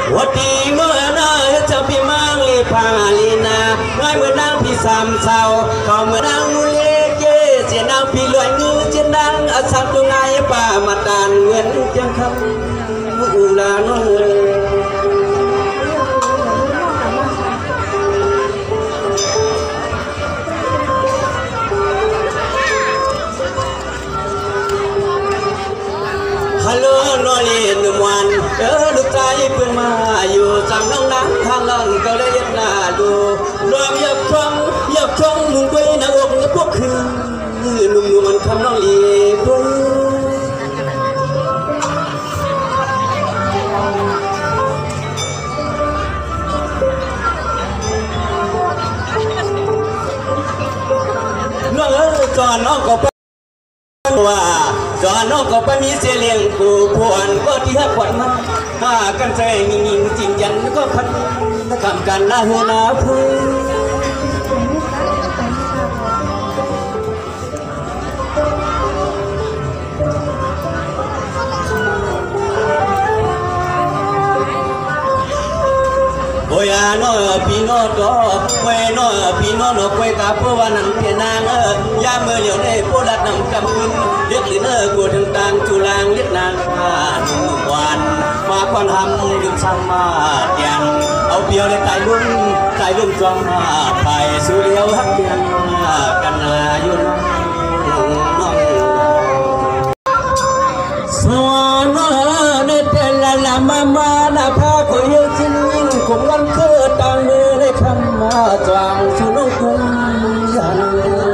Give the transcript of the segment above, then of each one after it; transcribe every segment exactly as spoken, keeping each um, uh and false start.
วัดดีเมื่อนาจะพี่มังลีพาลีนาง่ายเมื่อนางพี่สามเศร้าเขาเมื่อนางมุเลเจเสียนางพี่ลอยเงือเจียนางอาสักตัวง่ายป่ามาตานเงินเจียงคำมุลาโนฮัลโหลนอลีนวันเออลูกชายเพิ่งมาอยู่สั่งน้องน้ำทางล่อนก็เลยยัดหน้าดูรวมยับช่องยับช่องนุ่งด้วยน้ำอกพวกคือนุ่มนวลคำน้องลีเพิ่งน้องเออจอนน้องก็ว่าจอนน้องก็ไปมีเสียเลี้ยงกูพวนก็ที่หักขวัญมันหากันใจงิงจริงยันก็คันคำกันนาหัวนาพูโอ้ยโน่พี่โน่ก็เว้โน่พี่โน่โน่เว้กับพวกวันนั้นเพียนางเอ้ยยามเมื่อเลี้ยวในพวกรัดนำกำขึ้นเรียกลิ้นเอ้ยกูถึงต่างจุลางเรียกนางข้าหนุ่มวันมาควันทำดึงซ้ำมาเตียงเอาเปียวในใจลุ่มใจลุ่มจอมมาไปสู่เลี้ยวหักเตียงกันนาอยู่น้องน้องสวนในเตลละมามาหน้าพาคุยจิ้นยิ่งคงวันเกิดต่างเมื่อได้คำมาจางสู่น้องกุมยัน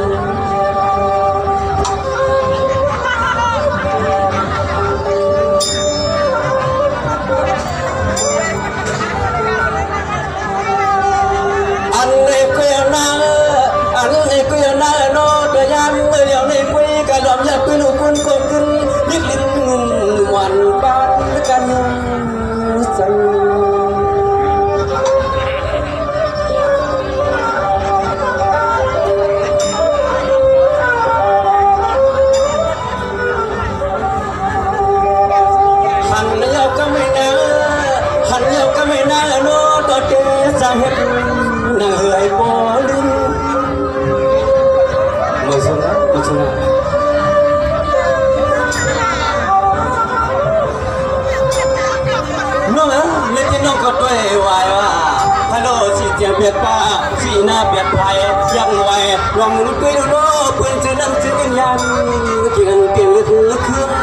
อันนี้ก็ยังน่าอันนี้ก็ยังน่าโน้ตยันเมื่อเดียวในคุยกันหลอมอยากคุยลูกคุณก็ขึ้นยิ่งลิ้นงุ่มวันบ้านกันสังหันเลี้ยวก็ไม่น่าหันเลี้ยวก็ไม่น่าโน้ตเจสาเหตุน่าเหื่อยปอลินไม่สนะไม่สนะน้องอ่ะเล่นที่น้องก็ด้วยวายว่าฮัลโหลสีเจียงเปียกป้าสีหน้าเปียกไผ่ยังไวรวมมือด้วยดูโน้เพื่อนจะนั่งจะกินยันกินเก่งลึกลึกขึ้น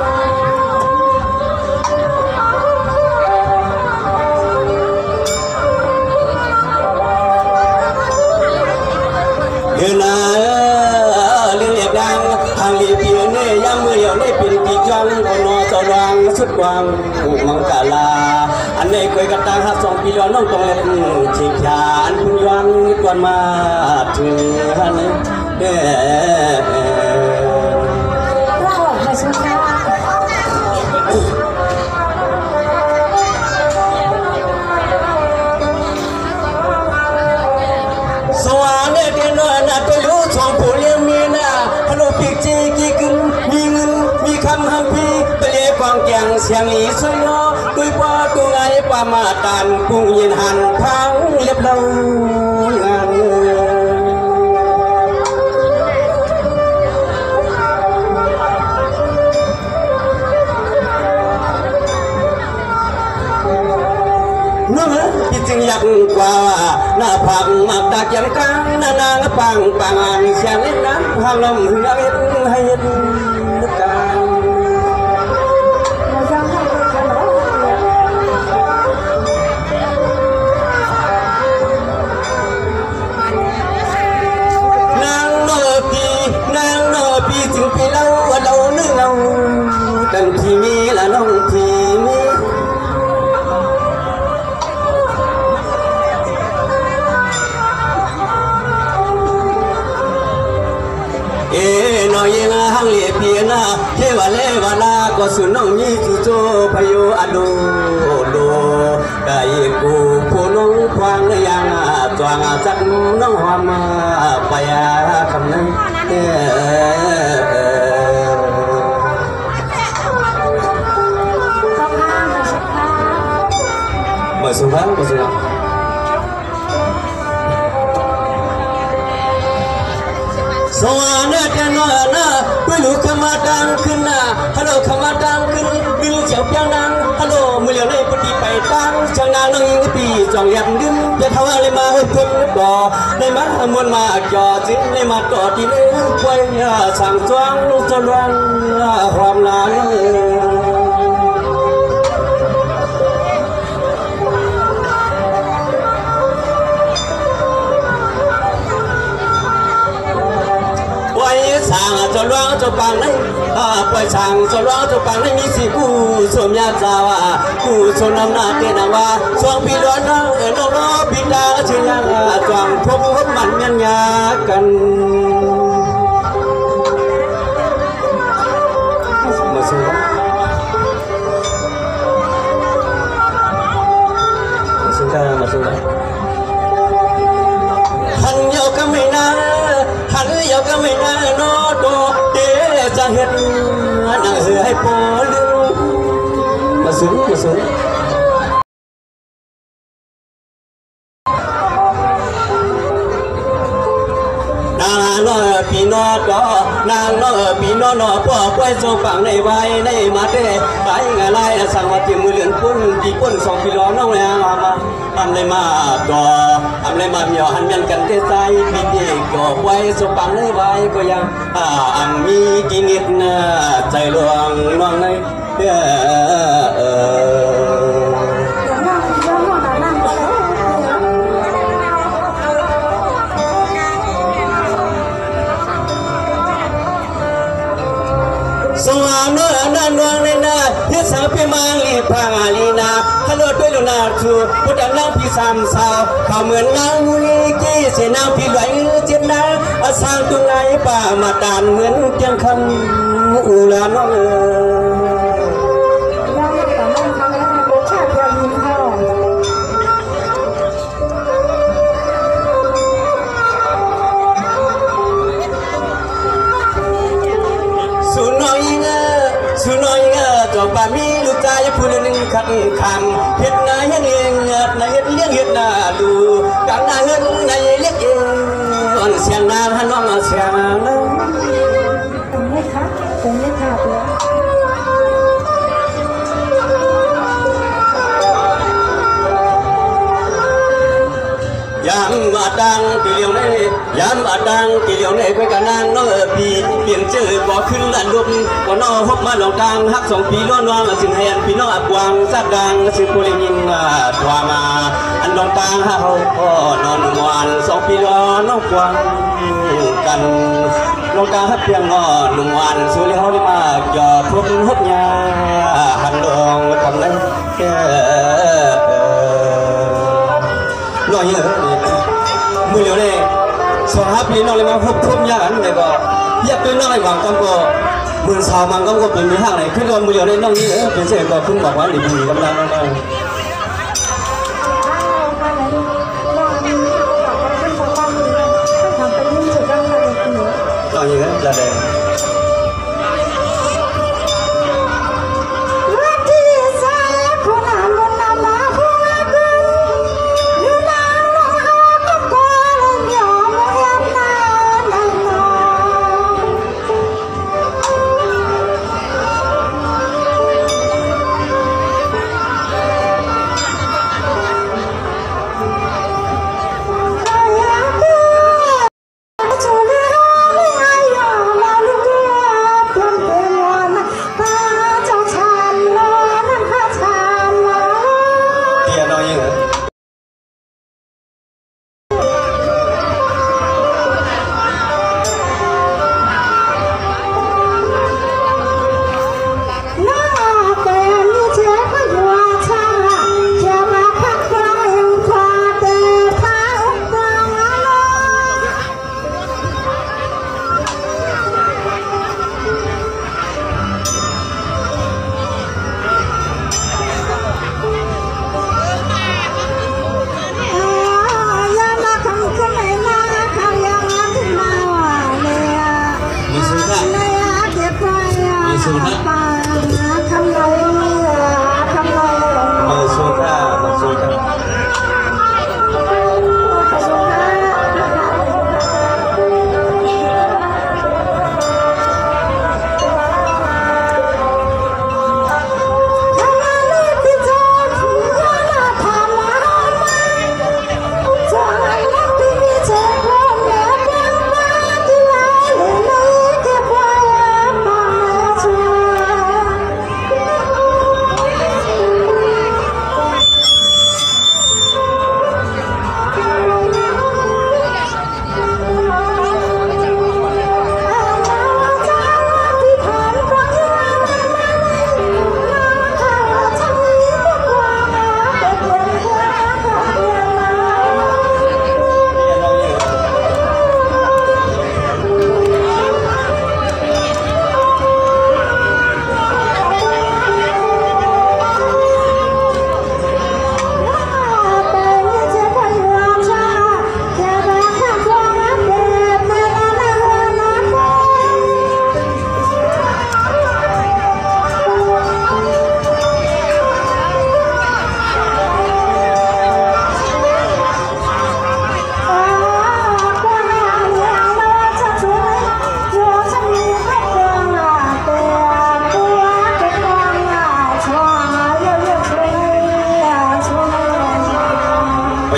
เฮน่าเลี้ยงเลี้ยงดังทางเลี้ยงเพียงเนี่ยยังมือเลี้ยวเนี่ยเป็นปีจังคนนอจอดังสุดกว้างมังกาลาอันนี้เคยกระตังหักสองปีย้อนน้องต้องเล่นชิงชาอันคุณย้อนก่อนมาถึงฮันเด้เราไม่ใช่ค่ะสวรรค์เดียนน่ะตัวรู้สองผู้เลี้ยงมีน่ะฮัลโหลปีกจีกี่กึ่งมีเงินมีคำฮัมพีไปเลี้ยงกองแกงเสียงอีสวยน้อตุยป้าตุไงป้ามาตันกุ้งยินหันพังเล็บเรางานน้องพี่จึงอยากกว่าหน้าผักมาตากยังกังหน้านางปังปังอันเสียงเล่นน้ำพาลมหึงเอาเอ็ดให้เอ็ดนึกกันนางโนพีนางโนพีจึงไปเล่าว่าเราเนื้อเรากันที่มีละน้องที่มีเอ๋น้อยยังหังเลียเพียนะเทวะเลวะนาก็สุน้องยี่จูโจพโยอโดโดได้กูผู้น้องควางยังจวงจักน้องหอมไปคำนั้นเอ๋สุภาพมาสุภาพสวรรค์จะนอนนะด้วยลูกขมาดังขึ้นนะฮัลโหลขมาดังขึ้นบินเจียวเพียงนังฮัลโหลมือเหลียวในปฏิไปตั้งช่างนางน้องยิงปีจองเลียมดึงจะทว่าเลยมาให้เพิ่มก่อในมามวลมาจอจิ้นในมาต่อที่เลี้ยงไว้สั่งจวงจะลวงความลาสั่งจะร้องจะปังในปล่อยสั่งจะร้องจะปังในมีสิกูสมยาจาวากูชนน้ำหน้าเกณฑ์ว่าสองพี่ล้วนน้องเอ๋น้องน้องพี่ดาเชียงจวงพบพบมันยันยากันมาสู้มาสู้กันมาสู้กันหันเยาก็ไม่นานหันเยาก็ไม่นานโนโตเดจะเห็นนางเสือให้พอลืมมาสูงมาสูงนางน้อยพี่น้องก็นางน้อยพี่น้องน้อพ่อไว้ทรงฝังในไว้ในมาเด้ไปงานไรสั่งมาเตรียมมือเลื่อนปุ่นตีปุ่นสองพี่น้องน้องแล้วมาทำเลยมาต่อทำเลยมาเมียวหันยันกันเทใจพี่เด็กก็ไว้สปังเลยไว้ก็ยังอ่าอันมีกินนิดนะใจหลวงน้องในเออเออสวรรค์นั่นดวงในนาเทศพิมาลีพาลีนาฮัลโหลด้วยลูนาทูพุทธนางพี่สามสาวเขาเหมือนนางมุนีกี้เสนางพี่ไหลเจ็ดนางอาสางตุงไงป่ามาตานเหมือนเพียงคำอุลาน้องเอ๋สุน้อยเงาสุน้อยเงาจบป่ามีลูกชายผู้หนึ่งขัดคำเห็ดนายเห็ดเองเห็ดนายเห็ดเลี้ยงเห็ดนาดูการนายเห็ดนายเลี้ยงเองอ่อนเสียงนานฮันน้องเสียงนานผมไม่ครับผมไม่ครับเลยยามมาดังตีเหลียวในยามมาดังตีเหลียวในคุยกันนางน้องเอ๋ปีเปลี่ยนชื่อบ่ขึ้นดันลุกบ่น้องฮบมาหลงกลางฮักสองปีน้องน้องจึงให้อันพี่น้องอับวางสักดังซึ่งผู้ได้ยินตัวมาอันหลงกลางฮักเขาพ่อนอนมวนสองปีน้องน้องกวางกันหลงกลางฮักเพียงนอนหนุ่มวันสู้เลี้ยวได้มาหยอดทุบฮบยาหันลงทำนั้นแก่น้อยเยอะมือเดียวเลยสองฮับพี่น้องเลยมาพบทุ่มยากันเลยก็อยากเป็นน้องไอ้หวังกันก็มือสาวมันก็ก็เป็นมือห้างเลยขึ้นก่อนมือเดียวเลยน้องนี่เออเป็นเสียก็ขึ้นบอกว่าหลีบุยกำลังน้องน้องยังไงจะได้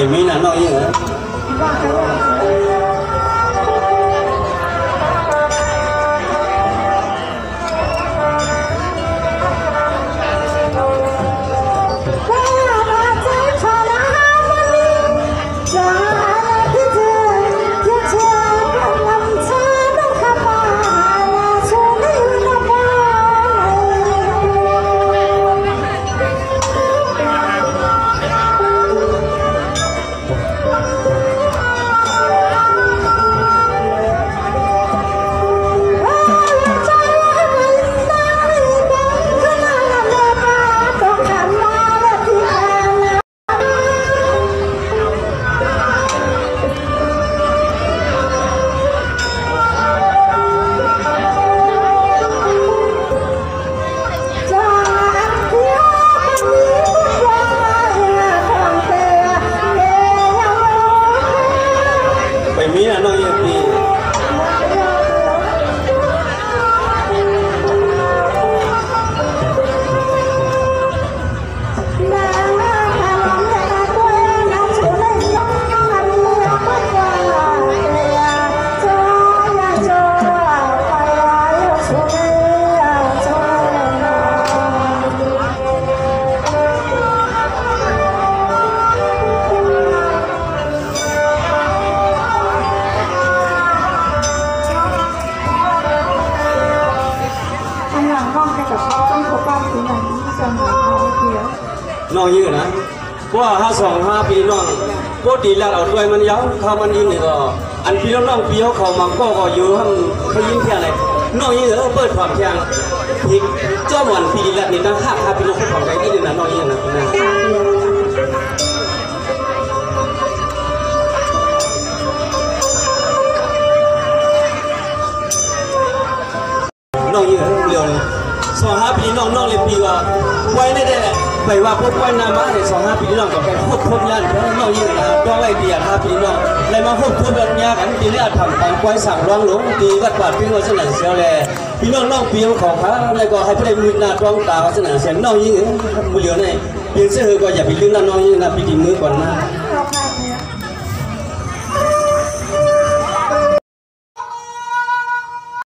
มีน่ะน้องยิ่งเหรอน้องยืนนะว่าห้าสองห้าปีน้องก็ดีแล้วเอาด้วยมันย้ำข้ามันยืนนี่ก็อันพี่น้องพี่เขามันก็ก็อยู่ห้องเขายิ้มเพียงอะไรน้องยืนเออเปิดความเพียงพี่เจ้าหวันพี่ดีแล้วนี่นะห้าห้าพี่น้องเขาทำได้ดีนะน้องยืนนะน้องยืนเร็วเลยสองห้าปีน้องน้องเลยปีว่าไว้ได้แหละไปว่าพบไว้นามาในสองห้าปีน้องกับไปพบพบยันเพราะน้องยืนนะก็ไว้เดียร์ห้าปีน้องเลยมาพบพบแบบนี้กันปีนี้ทำการไว้สั่งร้องหลงตีวัดบาดพี่น้องเสนอเสียแลพี่น้องน้องปีของเขาแล้วก็ให้พระเดชมือหน้าร้องตาเสนอเสียงน้องยืนมือเหลือเนี่ยยืนเสื้อก็อย่าไปลืมน้องยืนนะปีดีมือก่อนนะ